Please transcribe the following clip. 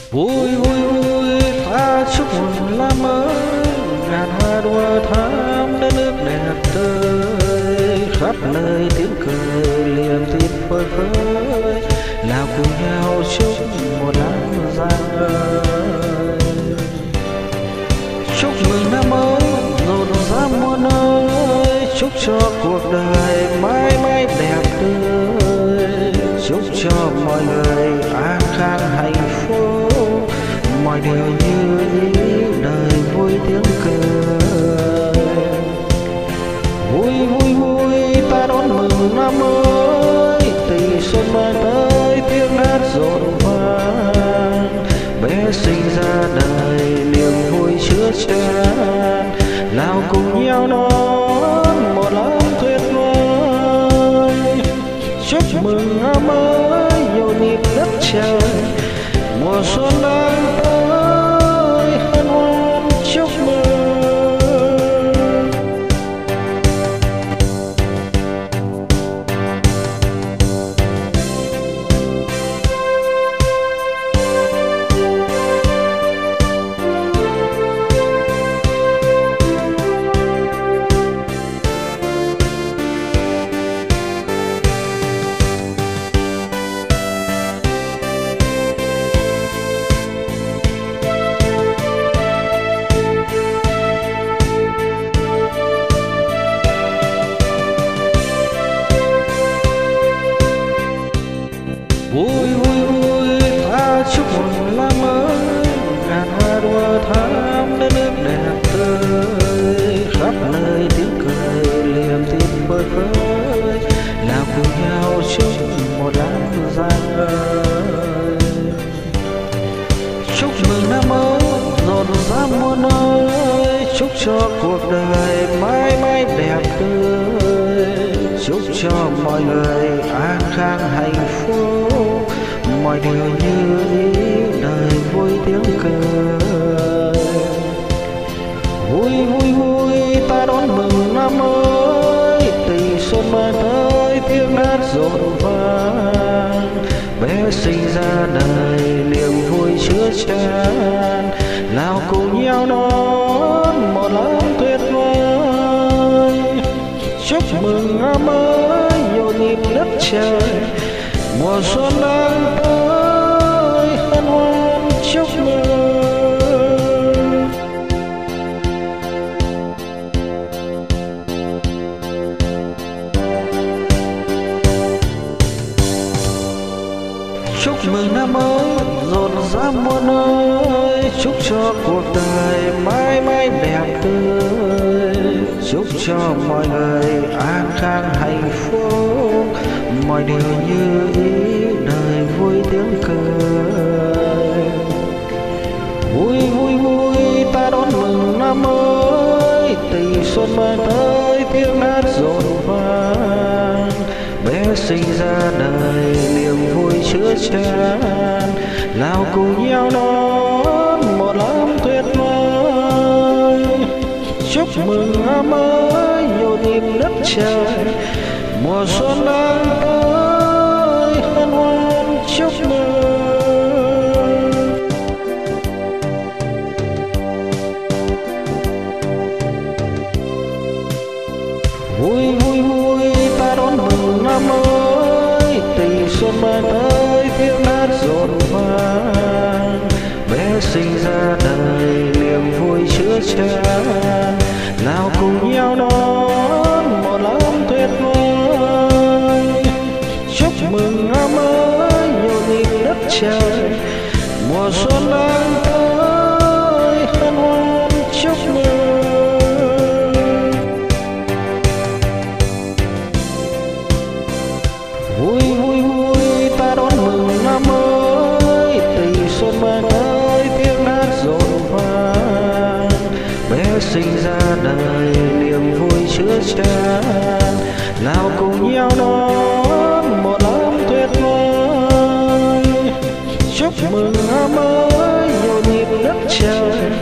Vui vui vui ta chúc mừng năm mới, ngàn hoa đua thắm đất nước đẹp tươi, khắp nơi tiếng cười niềm tin phơi phới, nào cùng nhau chúc một năm giang ơi. Chúc mừng năm mới rộn rã muôn nơi, chúc cho cuộc đời mãi mãi đẹp tươi, chúc cho mọi người an khang hạnh phúc, mọi điều như ý đời vui tiếng cười. Vui vui vui ta đón mừng năm mới, tình xuân mang tới tiếng hát rộn vang, bé sinh ra đời niềm vui chứa chan, nào cùng nhau đón một năm tuyệt vời. Chúc mừng năm mới nhộn nhịp đất trời, mùa xuân đang tới hân hoan chúc mừng. Vui vui vui ta chúc mừng năm mới, ngàn hoa đua thắm đất nước đẹp tươi, khắp nơi tiếng cười niềm tin phơi phới, nào cùng nhau chúc một năm giang ơi. Chúc mừng năm mới rộn rã muôn nơi, chúc cho cuộc đời mãi mãi đẹp tươi, chúc cho mọi người an khang hạnh phúc, mọi điều như ý đời vui tiếng cười. Vui vui vui ta đón mừng năm mới, tình xuân mang tới tiếng hát rộn vang, bé sinh ra đời niềm vui chứa chan, nào cùng nhau đón một năm tuyệt vời. Chúc mừng năm mới nhộn nhịp đất trời, mùa xuân đang tới hân hoan chúc mừng. Chúc mừng năm mới rộn rã muôn nơi, chúc cho cuộc đời mãi mãi đẹp tươi, chúc cho mọi người an khang hạnh phúc, mọi điều như ý đời vui tiếng cười. Vui vui vui ta đón mừng năm mới, tình xuân mang tới tiếng hát rộn vang, bé sinh ra đời niềm vui chứa chan, nào cùng nhau đón một năm tuyệt vời. Chúc mừng năm mới nhộn nhịp đất trời, mùa xuân đang tới hân hoan chúc mừng. Vui vui vui ta đón mừng năm mới, tình xuân mang tới tiếng hát rộn vang, bé sinh ra đời niềm vui chứa chan, nào cùng nhau đón một năm tuyệt vời. Chúc mừng năm mới nhộn nhịp đất trời, mùa xuân đang tới hân hoan chúc mừng. Vui vui vui ta đón mừng năm mới, tình xuân mang tới tiếng hát rộn vang, bé sinh ra đời niềm vui chứa chan, nào cùng nhau đón một năm tuyệt vời. Chúc mừng năm mới nhộn nhịp đất trời,